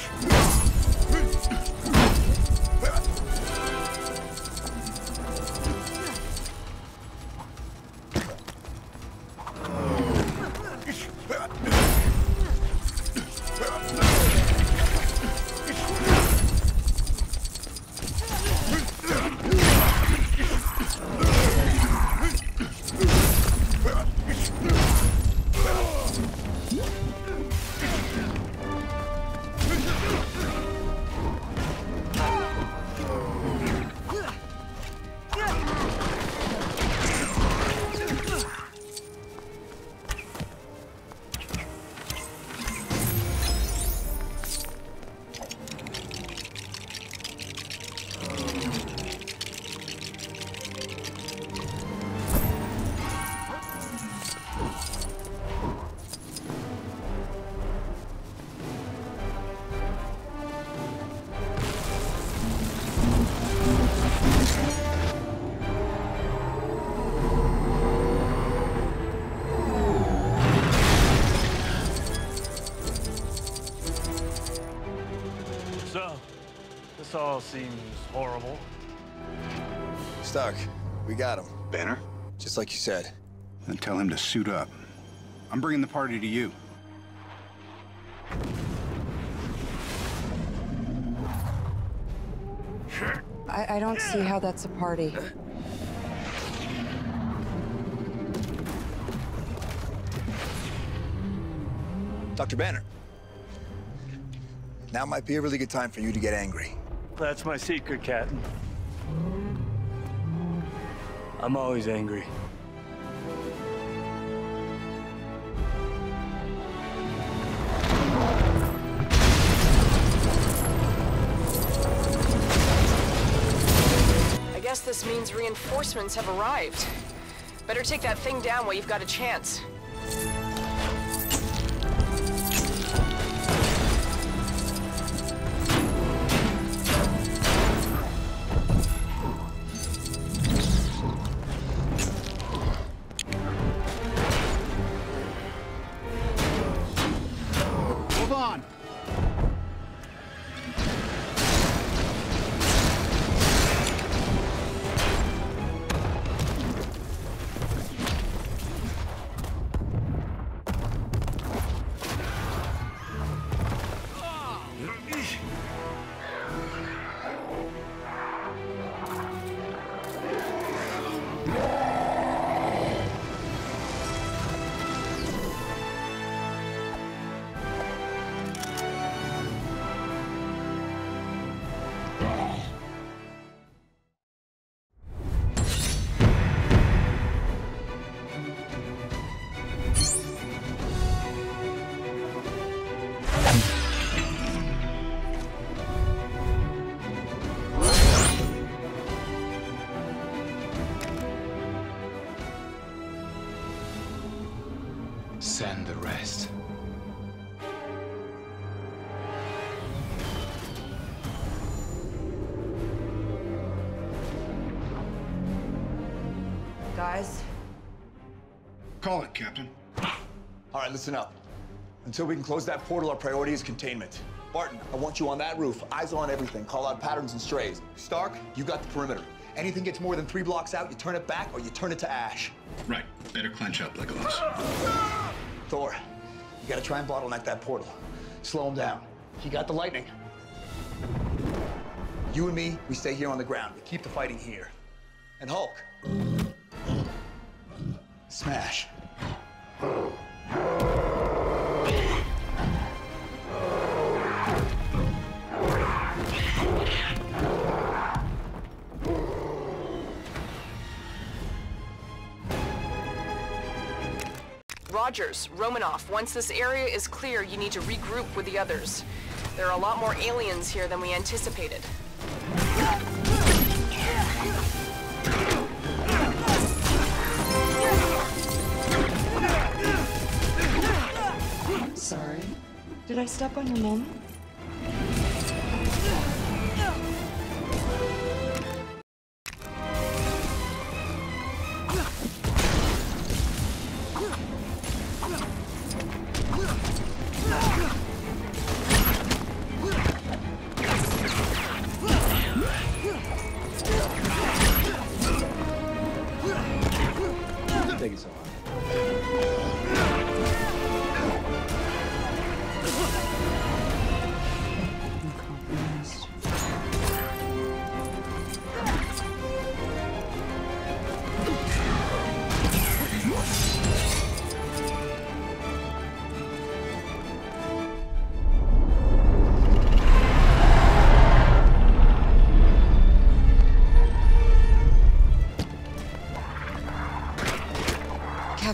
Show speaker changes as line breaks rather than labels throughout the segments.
This all seems horrible.
Stark, we got him.
Banner?
Just like you said.
Then tell him to suit up. I'm bringing the party to you.
I don't see how that's a party.
Dr. Banner. Now might be a really good time for you to get angry.
That's my secret, Captain. I'm always angry.
I guess this means reinforcements have arrived. Better take that thing down while you've got a chance.
Send the rest.
Guys?
Call it, Captain.
All right, listen up. Until we can close that portal, our priority is containment. Barton, I want you on that roof. Eyes on everything. Call out patterns and strays. Stark, you got the perimeter. Anything gets more than 3 blocks out, you turn it back or you turn it to ash.
Right. Better clench up, Legolas.
Thor, you gotta try and bottleneck that portal. Slow him down. He got the lightning. You and me, we stay here on the ground. We keep the fighting here. And Hulk. Smash.
Rogers, Romanoff, once this area is clear, you need to regroup with the others. There are a lot more aliens here than we anticipated.
Sorry. Did I step on your moment?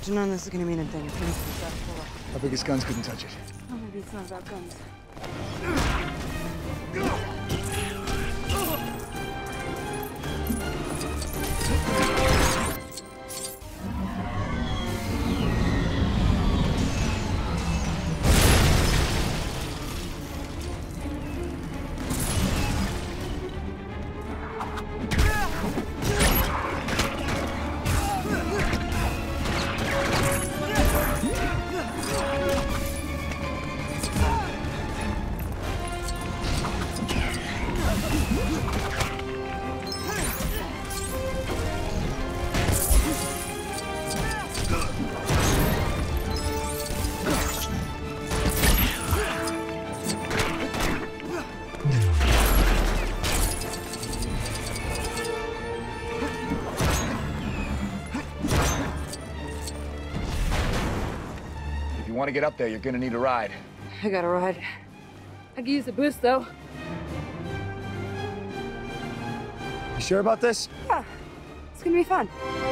have to know this is gonna mean a thing. It's gonna be that portal.
Our biggest guns couldn't touch it.
Oh, maybe it's not about guns.
If you want to get up there, you're gonna need a ride.
I got a ride. I could use a boost, though.
You sure about this?
Yeah, it's gonna be fun.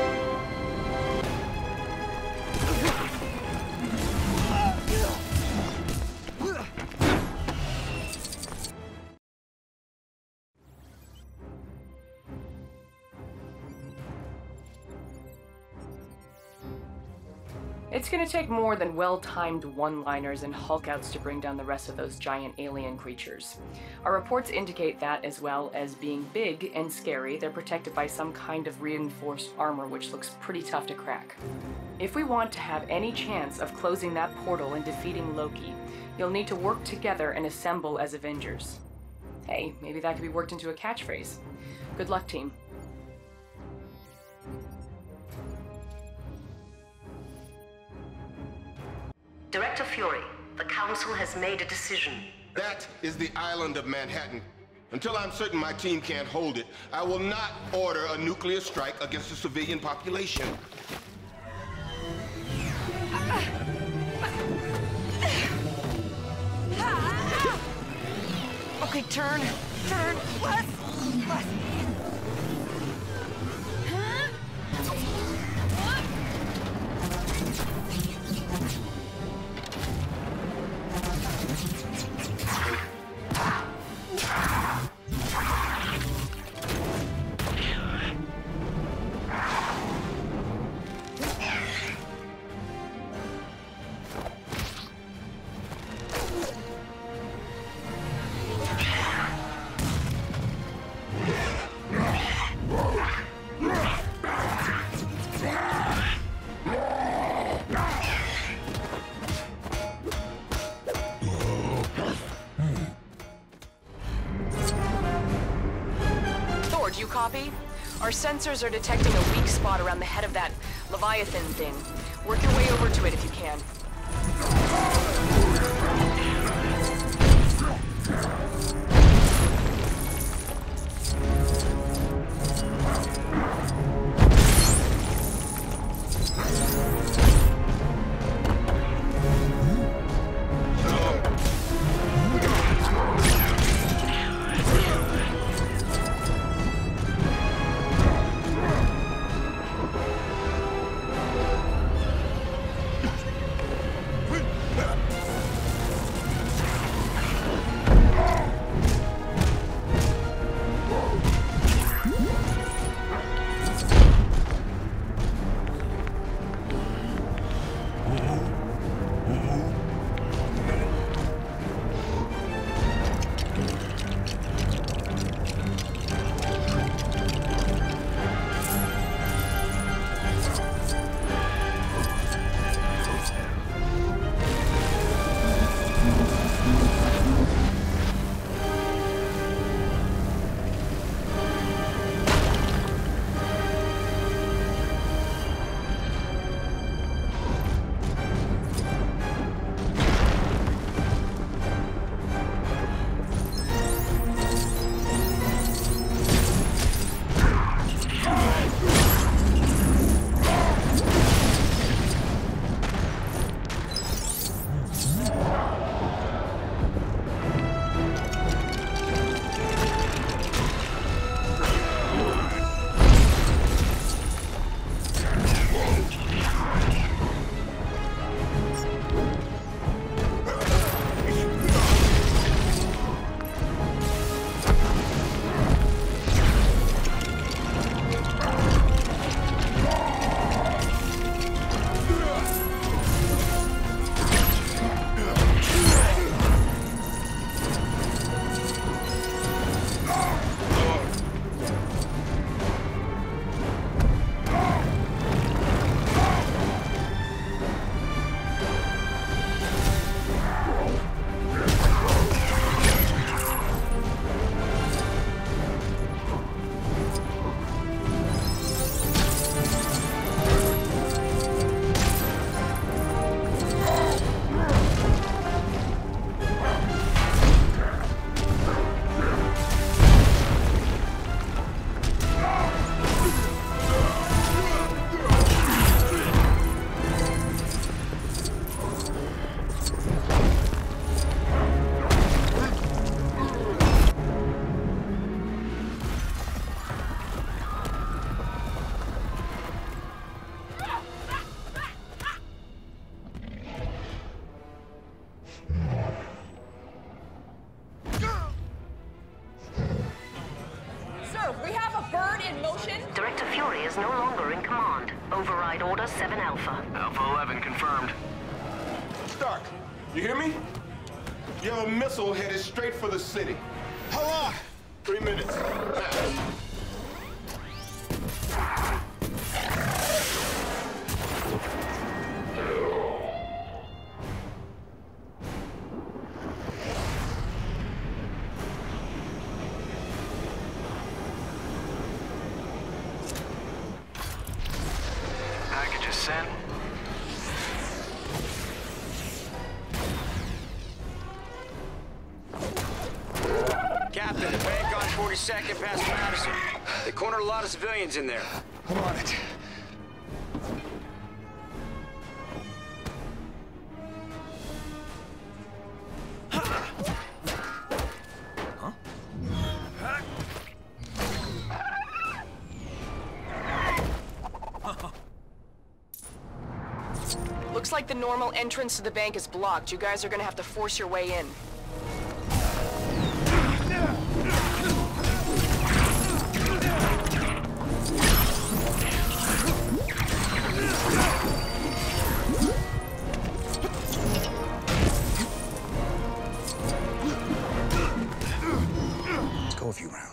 It's gonna take more than well-timed one-liners and Hulk-outs to bring down the rest of those giant alien creatures. Our reports indicate that, as well as being big and scary, they're protected by some kind of reinforced armor which looks pretty tough to crack. If we want to have any chance of closing that portal and defeating Loki, you'll need to work together and assemble as Avengers. Hey, maybe that could be worked into a catchphrase. Good luck, team.
Director Fury, the Council has made a decision.
That is the island of Manhattan. Until I'm certain my team can't hold it, I will not order a nuclear strike against the civilian population.
Okay, turn, left. You copy? Our sensors are detecting a weak spot around the head of that Leviathan thing. Work your way over to it if you can.
is no longer in command. Override Order 7 Alpha.
Alpha 11 confirmed.
Stark, you hear me? You have a missile headed straight for the city.
How long?
3 minutes.
Package is sent.
Captain, the bank on 42nd past Madison. They cornered a lot of civilians in there.
I'm on it.
Looks like the normal entrance to the bank is blocked. You guys are gonna have to force your way in.
Let's go a few rounds.